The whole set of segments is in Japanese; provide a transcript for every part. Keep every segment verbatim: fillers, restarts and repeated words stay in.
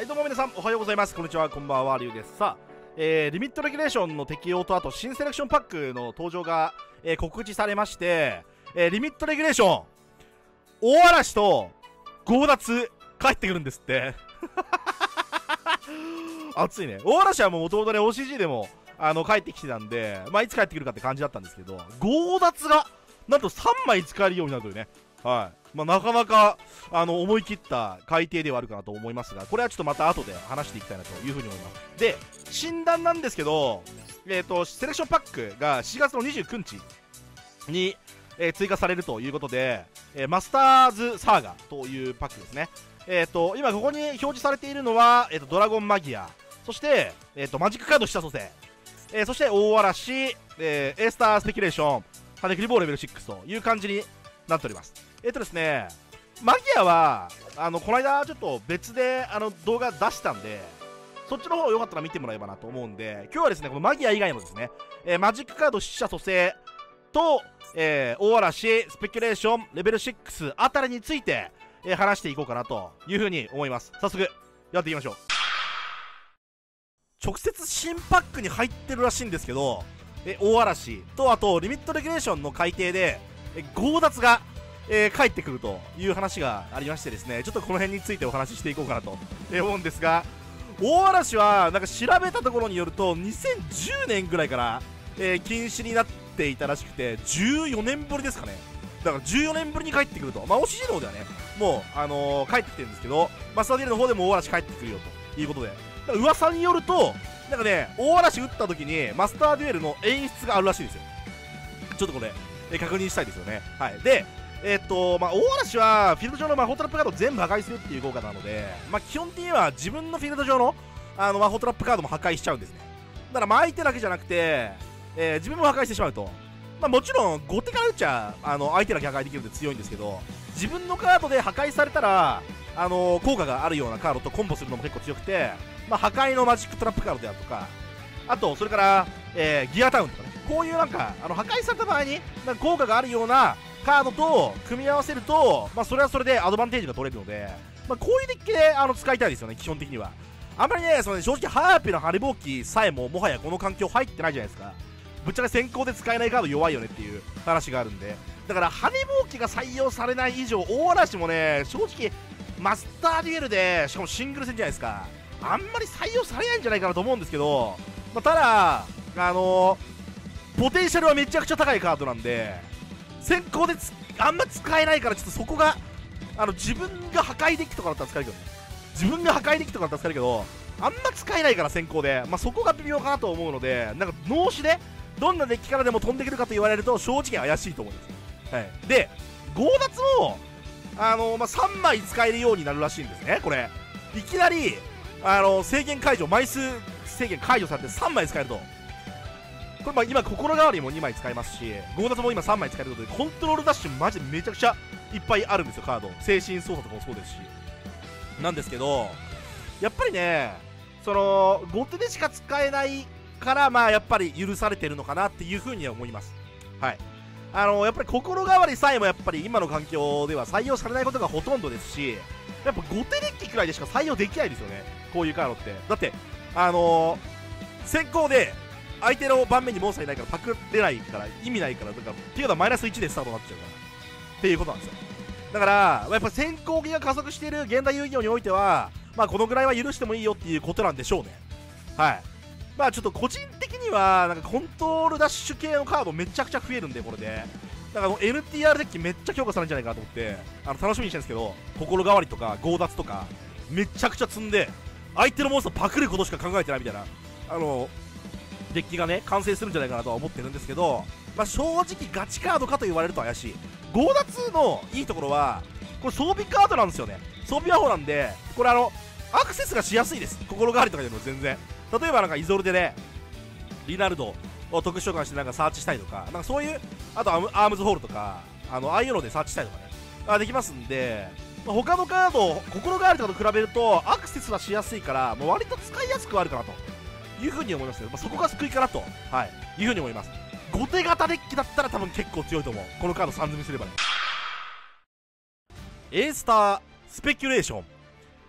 はい、どうも皆さんおはようございます。こんにちは、こんばんは、りゅうです。さあ、えー、リミットレギュレーションの適用と、あと新セレクションパックの登場が、えー、告知されまして、えー、リミットレギュレーション大嵐と強奪帰ってくるんですって熱いね。大嵐はもともとね オーシージー でもあの帰ってきてたんで、まあいつ帰ってくるかって感じだったんですけど、強奪がなんとさんまい使えるようになるというね。はい、まあ、なかなかあの思い切った改定ではあるかなと思いますが、これはちょっとまた後で話していきたいなというふうに思います。で、診断なんですけど、えーとセレクションパックがしがつのにじゅうくにちに、えー、追加されるということで、えー、マスターズサーガというパックですね。えーと今ここに表示されているのは、えーとドラゴンマギア、そして、えーとマジックカード下蘇生、えー、そして大嵐、えー、エースタースペキュレーション、ハネクリボーレベルろくという感じになっております。えっとですね、マギアはあのこの間ちょっと別であの動画出したんで、そっちの方よかったら見てもらえばなと思うんで、今日はですねこのマギア以外のですね、えー、マジックカード死者蘇生と、えー、大嵐スペキュレーションレベルろくあたりについて、えー、話していこうかなというふうに思います。早速やっていきましょう。直接新パックに入ってるらしいんですけど、え大嵐とあとリミットレギュレーションの改定でえ強奪がえー、帰ってくるという話がありましてですね、ちょっとこの辺についてお話ししていこうかなと思うんですが、大嵐はなんか調べたところによるとにせんじゅうねんぐらいから、えー、禁止になっていたらしくて、じゅうよねんぶりですかね。だからじゅうよねんぶりに帰ってくると、まあ オーシージー の方ではねもう、あのー、帰ってきてるんですけど、マスターディールの方でも大嵐帰ってくるよということで、だから噂によるとなんかね、大嵐打った時にマスターデュエルの演出があるらしいんですよ。ちょっとこれ、えー、確認したいですよね。はい。でえーっとまあ、大嵐はフィールド上の魔法トラップカードを全部破壊するっていう効果なので、まあ、基本的には自分のフィールド上の、あの魔法トラップカードも破壊しちゃうんですね。だからまあ相手だけじゃなくて、えー、自分も破壊してしまうと、まあ、もちろん後手から打っちゃあの相手だけ破壊できるんで強いんですけど、自分のカードで破壊されたら、あのー、効果があるようなカードとコンボするのも結構強くて、まあ、破壊のマジックトラップカードであるとか、あとそれから、えー、ギアタウンとかね、こういうなんかあの破壊された場合になんか効果があるようなカードと組み合わせると、まあ、それはそれでアドバンテージが取れるので、まあ、こういうデッキであの使いたいですよね、基本的には。あんまりね、そのね正直ハーピーのハリボーキさえももはやこの環境入ってないじゃないですか。ぶっちゃけ先行で使えないカード弱いよねっていう話があるんで、だからハリボーキが採用されない以上、大嵐もね正直マスターデュエルで、しかもシングル戦じゃないですか、あんまり採用されないんじゃないかなと思うんですけど、まあ、ただあのー、ポテンシャルはめちゃくちゃ高いカードなんで、先行であんま使えないから、ちょっとそこがあの自分が破壊デッキとかだったら使えるけどね、自分が破壊デッキとかだったら使えるけど、あんま使えないから先行で、まあ、そこが微妙かなと思うので、なんか脳死でどんなデッキからでも飛んでくるかと言われると正直怪しいと思うんですよ。はい、で強奪も、あのーまあ、さんまい使えるようになるらしいんですね。これいきなり、あのー、制限解除、枚数制限解除されてさんまい使えると、これまあ今心変わりもにまい使えますし、強奪も今さんまい使えることで、コントロールダッシュマジでめちゃくちゃいっぱいあるんですよ、カード。精神操作とかもそうですしなんですけど、やっぱりね、その後手でしか使えないから、まあやっぱり許されてるのかなっていうふうには思います。はい、あのー、やっぱり心変わりさえもやっぱり今の環境では採用されないことがほとんどですし、やっぱ後手デッキくらいでしか採用できないですよね、こういうカードって。だってあのー、先行で相手の盤面にモンスターいないからパクれないから意味ないから、だからっていうのはマイナスいちでスタートになっちゃうからっていうことなんですよ。だからやっぱ先行技が加速している現代遊戯王においては、まあこのぐらいは許してもいいよっていうことなんでしょうね。はい、まあちょっと個人的にはなんかコントロールダッシュ系のカードめちゃくちゃ増えるんで、これでだから エヌティーアール デッキめっちゃ強化されるんじゃないかなと思って、あの楽しみにしてるんですけど、心変わりとか強奪とかめちゃくちゃ積んで相手のモンスターパクることしか考えてないみたいな、あのデッキがね完成するんじゃないかなとは思ってるんですけど、まあ、正直ガチカードかと言われると怪しい。強奪のいいところはこれ装備カードなんですよね。装備魔法なんで、これあのアクセスがしやすいです、心変わりとかでも全然。例えばなんかイゾルデでリナルドを特殊召喚してなんかサーチしたりとか、なんかそういう、あとアームズホールとか、あのああいうのでサーチしたりとかねあできますんで、まあ、他のカード心変わりとかと比べるとアクセスはしやすいから、もう割と使いやすくはあるかなというふうに思いますけど、まあ、そこが救いかなと、はい、いうふうに思います。後手型デッキだったら多分結構強いと思う、このカードさん積みすればね。エースタースペキュレーション、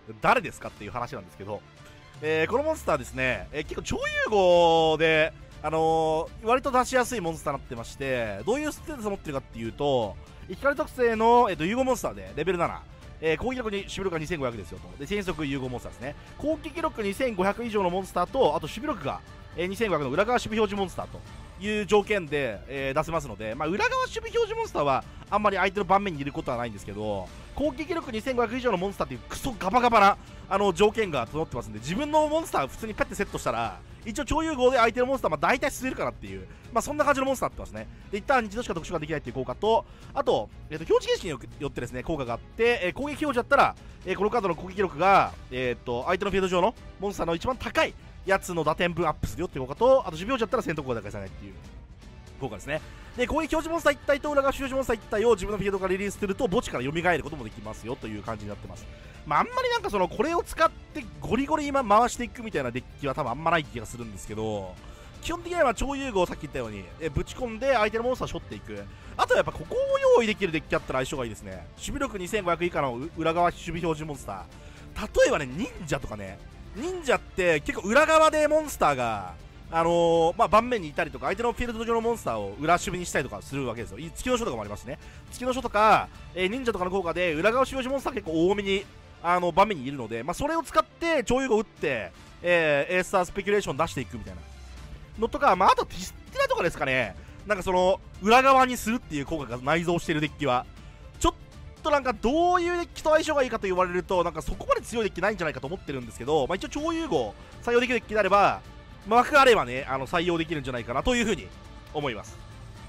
誰ですかっていう話なんですけど、えー、このモンスターですね、えー、結構超融合で、あのー、割と出しやすいモンスターになってまして、どういうステータスを持ってるかっていうと、光特性の、えー、と融合モンスターでレベルなな、えー、攻撃力に守備力がにせんごひゃくですよと。で、戦速融合モンスターですね。攻撃力にせんごひゃく以上のモンスターと、あと守備力が、えー、にせんごひゃくの裏側守備表示モンスターという条件で、えー、出せますので、まあ、裏側守備表示モンスターはあんまり相手の盤面にいることはないんですけど、攻撃力にせんごひゃく以上のモンスターっていうクソガバガバなあの条件が整ってますんで、自分のモンスターを普通にペッてセットしたら、一応超融合で相手のモンスター、まあ、大体吸えるかなっていう、まあ、そんな感じのモンスターになってますね。で、一旦一度しか特殊ができないっていう効果と、あと、えー、と表示形式によってですね効果があって、えー、攻撃表示だったら、えー、このカードの攻撃力が、えー、と相手のフィールド上のモンスターの一番高いやつの打点分アップするよっていう効果と、あと守備表示だったら戦闘効果が高いさないっていう効果ですね。で、攻撃表示モンスターいち体と裏側表示モンスターいち体を自分のフィールドからリリースすると墓地から蘇ることもできますよという感じになってます。まあ、あんまりなんかそのこれを使ってゴリゴリ今回していくみたいなデッキは多分あんまない気がするんですけど、基本的には超融合をさっき言ったようにえぶち込んで相手のモンスターを背負っていく。あとはやっぱここを用意できるデッキあったら相性がいいですね。守備力にせんごひゃく以下の裏側守備表示モンスター、例えばね忍者とかね、忍者って結構裏側でモンスターがあのー、まあ盤面にいたりとか相手のフィールド上のモンスターを裏守備にしたりとかするわけですよ。月の書とかもありますね。月の書とか、えー、忍者とかの効果で裏側守備表示モンスター結構多めにあの盤面にいるので、まあ、それを使って超融合を打って、えー、エースタースペキュレーション出していくみたいなのとか、まあ、あとティスティラとかですかね。なんかその裏側にするっていう効果が内蔵しているデッキはちょっとなんかどういうデッキと相性がいいかと言われるとなんかそこまで強いデッキないんじゃないかと思ってるんですけど、まあ、一応超融合採用できるデッキであれば、まあ、枠があればねあの採用できるんじゃないかなというふうに思います。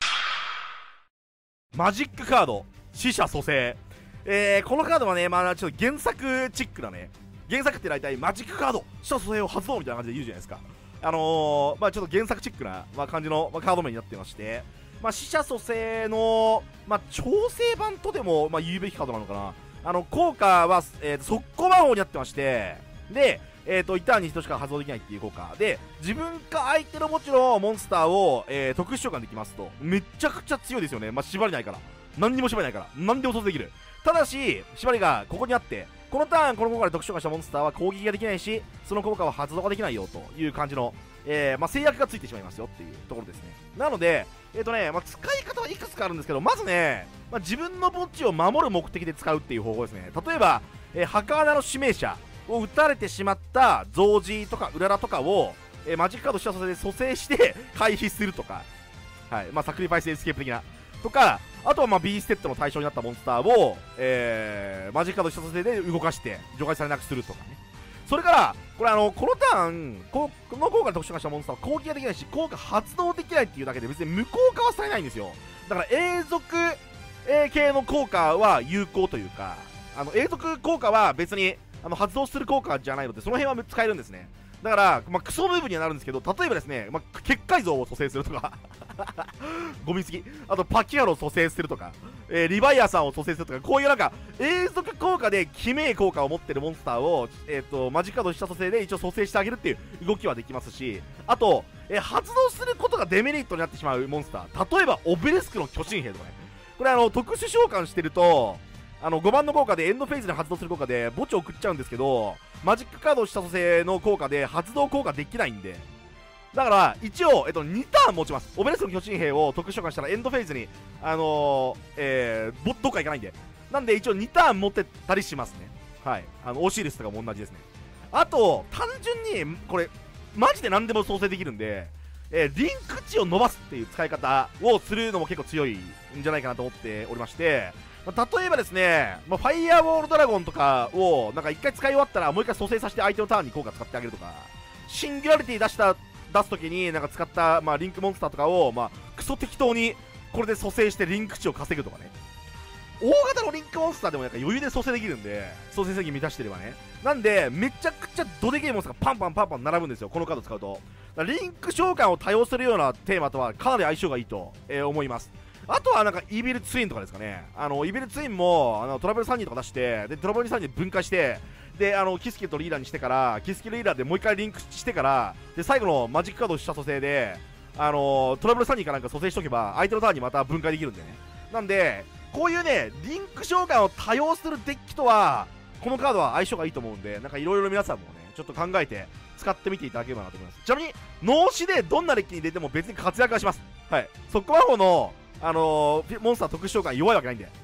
マジックカード死者蘇生、えー、このカードはね、まあ、ちょっと原作チックなね、原作って大体マジックカード死者蘇生を発動みたいな感じで言うじゃないですか。あのー、まあちょっと原作チックな、まあ、感じの、まあ、カード名になってまして、まあ、死者蘇生の、まあ、調整版とでも、まあ、言うべきカードなのかな。あの効果は、えー、と速攻魔法になってまして、で、えー、といちターンにいち度しか発動できないっていう効果で、自分か相手の墓地のモンスターを、えー、特殊召喚できますと。めちゃくちゃ強いですよね。まあ、縛りないから、何にも縛りないから、何でも操作できる。ただし縛りがここにあって、このターンこの効果で特殊召喚したモンスターは攻撃ができないし、その効果は発動ができないよという感じの、えーまあ、制約がついてしまいますよっていうところですね。なので、えーとねまあ、使い方はいくつかあるんですけど、まずね、まあ、自分の墓地を守る目的で使うっていう方法ですね。例えば、えー、墓穴の指名者を撃たれてしまった増字とかうららとかを、えー、マジックカードした蘇生で蘇生して回避するとか、はいまあ、サクリファイスエスケープ的なとか、あとはまあ B ステッドの対象になったモンスターを、えー、マジックカードした蘇生で動かして除外されなくするとかね。それからこれあのこのターンこの効果で特殊化したモンスターは攻撃ができないし効果発動できないっていうだけで別に無効化はされないんですよ。だから永続、えー、系の効果は有効というか、あの永続効果は別にあの発動する効果じゃないので、その辺は使えるんですね。だから、まあ、クソムーブにはなるんですけど、例えばですね、まあ、結界像を蘇生するとかゴミすぎ、あとパキアロを蘇生するとか、えー、リバイアさんを蘇生するとか、こういうなんか永続効果で奇名効果を持ってるモンスターを、えー、とマジカードした蘇生で一応蘇生してあげるっていう動きはできますし、あと、えー、発動することがデメリットになってしまうモンスター、例えばオベレスクの巨神兵とかね、これあの特殊召喚してるとあのごばんの効果でエンドフェーズで発動する効果で墓地を送っちゃうんですけど、マジックカードをした蘇生の効果で発動効果できないんで、だから一応、えっと、にターン持ちます。オベレスクの巨神兵を特殊召喚したらエンドフェーズにあのー、えー、どっか行かないんで、なんで一応にターン持ってたりしますね。はい、あのオシリスとかも同じですね。あと単純にこれマジで何でも創生できるんで、えー、リンク値を伸ばすっていう使い方をするのも結構強いんじゃないかなと思っておりまして、まあ、例えばですね、まあ、ファイヤーウォールドラゴンとかをなんか一回使い終わったらもう一回蘇生させて相手のターンに効果使ってあげるとか、シンギュラリティ出した出すときになんか使った、まあ、リンクモンスターとかを、まあ、クソ適当にこれで蘇生してリンク値を稼ぐとかね。大型のリンクモンスターでもなんか余裕で蘇生できるんで、蘇生制限満たしてればね。なんでめちゃくちゃドデゲーモンスターがパンパンパンパン並ぶんですよ、このカード使うと。だからリンク召喚を多用するようなテーマとはかなり相性がいいと、えー、思います。あとはなんかイービルツインとかですかね。あのイービルツインもあのトラベルさんにんとか出して、でトラベルさんにんで分解して、であのキスキルとリーダーにしてから、キスキルリーダーでもう一回リンクしてから、で最後のマジックカードをした蘇生で、あのトラベルさんにんかなんか蘇生しとけば相手のターンにまた分解できるんでね。なんでこういうねリンク召喚を多用するデッキとはこのカードは相性がいいと思うんで、なんかいろいろ皆さんもね、ちょっと考えて使ってみていただければなと思います。ちなみに、脳死でどんなデッキに出ても別に活躍はします。はい。速攻魔法の、あのー、モンスター特殊召喚弱いわけないんで。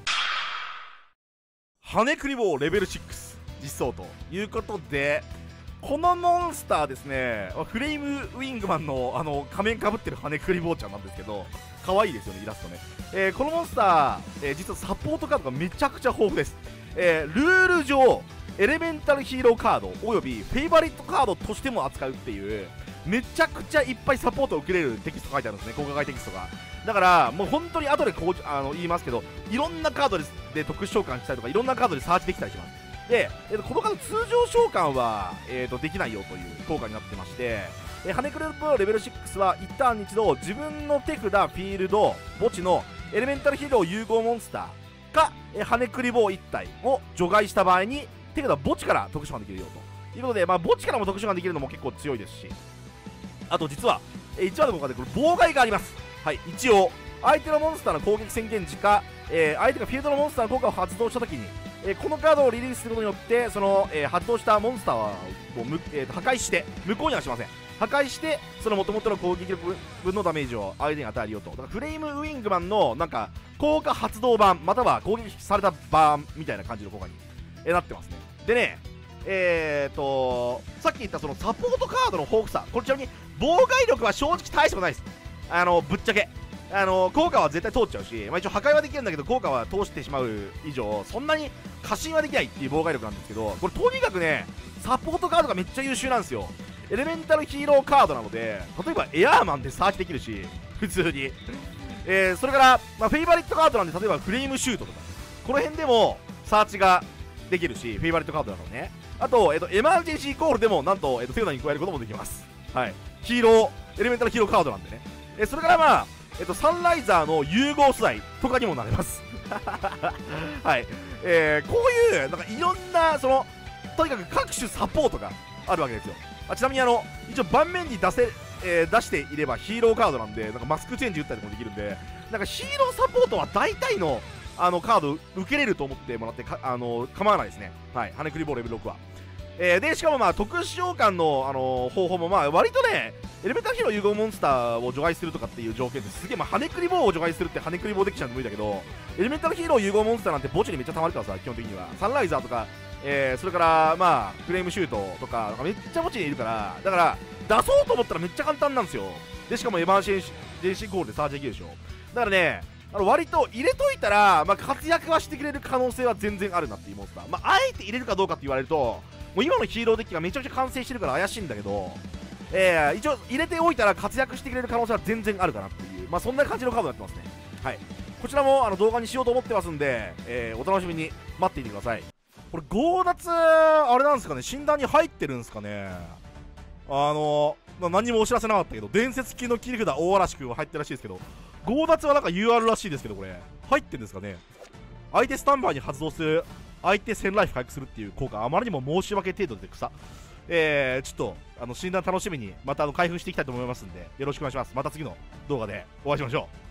羽クリボーレベルろく実装ということで、このモンスターですね、フレイムウィングマンのあの仮面かぶってる羽クリボーちゃんなんですけど、可愛いですよね、イラストね。えー、このモンスター、えー、実はサポートカードがめちゃくちゃ豊富です。えー、ルール上、エレメンタルヒーローカードおよびフェイバリットカードとしても扱うっていう、めちゃくちゃいっぱいサポートを受けれるテキスト書いてあるんですね、効果外テキストが。だからもう本当に後でこうあの言いますけど、いろんなカード で, で特殊召喚したりとか、いろんなカードでサーチできたりします。で、えー、とこのカード通常召喚は、えー、とできないよという効果になってまして、えー、羽クリボーレベルろくは一旦に一度自分の手札、フィールド、墓地のエレメンタルヒーロー融合モンスターか、えー、羽クリボーいち体を除外した場合に手札墓地から特殊召喚できるよということで、まあ、墓地からも特殊召喚できるのも結構強いですし、あと実は、えー、いちわの効果でこれ妨害があります。はい、一応相手のモンスターの攻撃宣言時か、えー、相手がフィールドのモンスターの効果を発動したときに、えー、このカードをリリースすることによってその、えー、発動したモンスターをむ、えー、と破壊して、無効にはしません、破壊してその元々の攻撃力分のダメージを相手に与えるよと。だからフレイムウィングマンのなんか効果発動版または攻撃された版みたいな感じの効果に、えー、なってますね。でね、えーとさっき言ったそのサポートカードの豊富さ、これちなみに妨害力は正直大したことないです。あのぶっちゃけあの効果は絶対通っちゃうし、まあ、一応破壊はできるんだけど効果は通してしまう以上そんなに過信はできないっていう妨害力なんですけど、これとにかくねサポートカードがめっちゃ優秀なんですよ。エレメンタルヒーローカードなので、例えばエアーマンでサーチできるし普通に、えー、それから、まあ、フェイバリットカードなんで、例えばフレームシュートとかこの辺でもサーチができるし、フェイバリットカードだからね。あと、えっと、エマージェンシーコールでもなんと、えっと、手札に加えることもできます。はい、ヒーローエレメンタルヒーローカードなんでね。えそれからまあえっと、サンライザーの融合素材とかにもなれますはい、えー、こういうなんかいろんなそのとにかく各種サポートがあるわけですよ。あちなみにあの一応盤面に出せ、えー、出していればヒーローカードなんで、なんかマスクチェンジ打ったりとかもできるんで、なんかヒーローサポートは大体のあのカード受けれると思ってもらってかあの構わないですね。はい、羽クリボーレベルろくは。えー、でしかもまあ特殊召喚の、あのー、方法もまあ割とね、エレメンタルヒーロー融合モンスターを除外するとかっていう条件ですげえ、まあ、羽クリボーを除外するって羽クリボーできちゃうんで無理だけど、エレメンタルヒーロー融合モンスターなんて墓地にめっちゃ溜まるからさ、基本的にはサンライザーとか、えー、それからまあフレームシュートとかなんかめっちゃ墓地にいるから、だから出そうと思ったらめっちゃ簡単なんですよ。でしかもエマージェンシーコールでサーチできるでしょ。だからね、あの割と入れといたら、まあ、活躍はしてくれる可能性は全然あるなっていうモンスター、まあ、あえて入れるかどうかって言われると、もう今のヒーローデッキがめちゃくちゃ完成してるから怪しいんだけど、えー、一応入れておいたら活躍してくれる可能性は全然あるかなっていう、まあ、そんな感じのカードになってますね。はい、こちらもあの動画にしようと思ってますんで、えー、お楽しみに待っていてください。これ強奪あれなんですかね、診断に入ってるんですかね。あのまあ、何もお知らせなかったけど、伝説級の切り札大嵐君は入ってるらしいですけど、強奪はなんか ユーアール らしいですけど、これ入ってるんですかね。相手スタンバーに発動する相手せんライフ回復するっていう効果、あまりにも申し訳程度で草。えー、ちょっとあの診断楽しみにまたあの開封していきたいと思いますんで、よろしくお願いします。また次の動画でお会いしましょう。